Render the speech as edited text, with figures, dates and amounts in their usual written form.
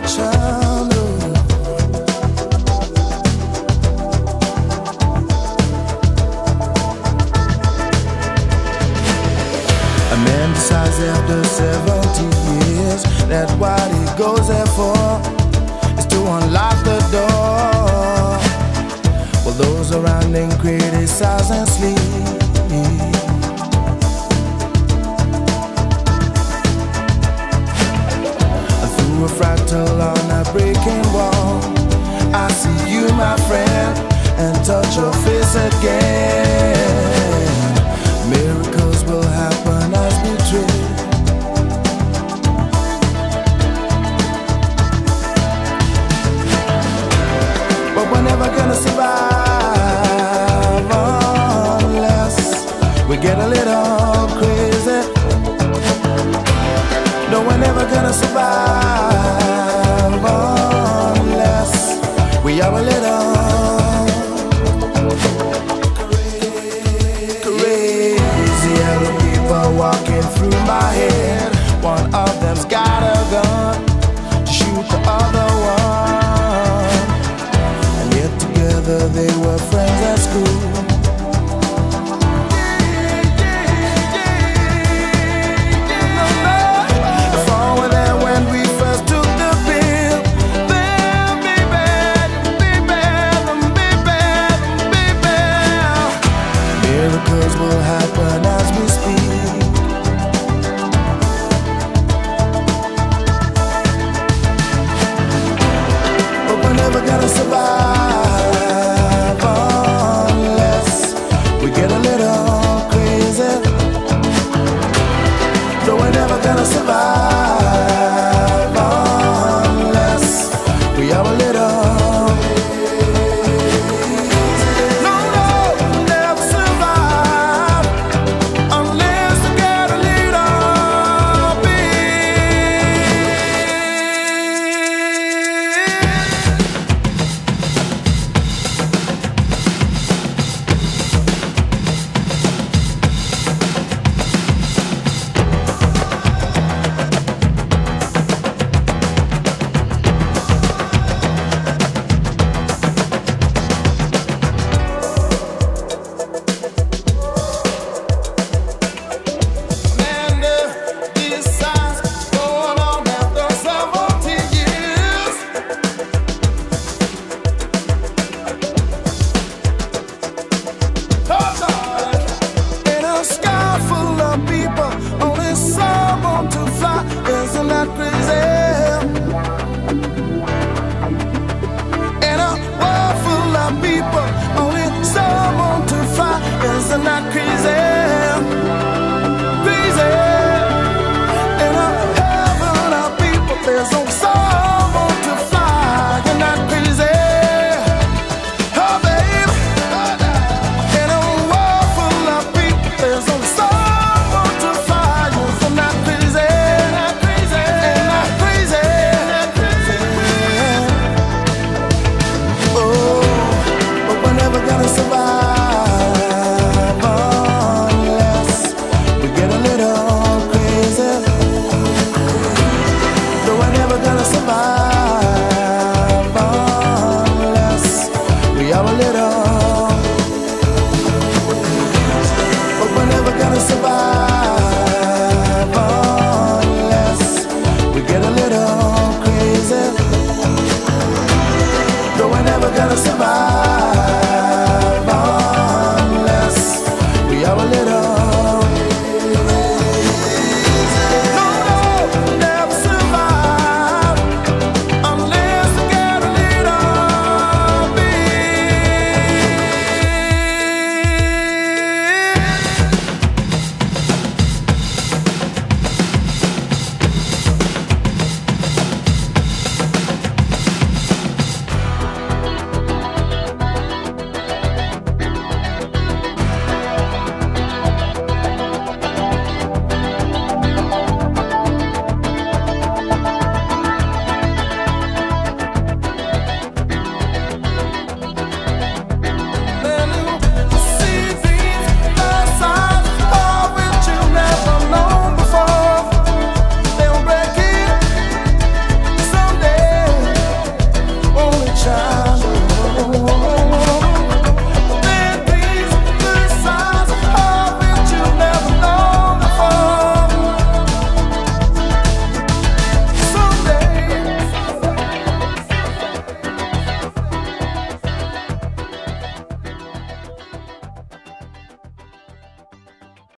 childhood. A man decides after 70 years that what he goes there for is to unlock the door, while those around him criticize and sleep. A fractal on a breaking wall, I see you, my friend, and touch your face again. Miracles will happen as we dream. But we're never gonna survive unless we get a little crazy. No, we're never gonna survive unless we are a little crazy. Yellow people walking through my head. One of them's got a gun to shoot the other one, and yet together they were friends at school. Miracles will happen as we speak. But we're never gonna survive unless we get a little crazy. No, we're never gonna survive unless we are a little. Isn't that crazy? In a world full of people, only someone to fly. Isn't that crazy? Crazy. In a heaven of people, there's only someone to fly. Isn't that crazy? Oh, baby. In a world full of people, there's only someone to fly. Isn't that crazy? Gonna survive unless we get a little crazy. No, we're never gonna survive unless we are a little. But we're never gonna survive unless we get a little crazy. No, we're never gonna survive.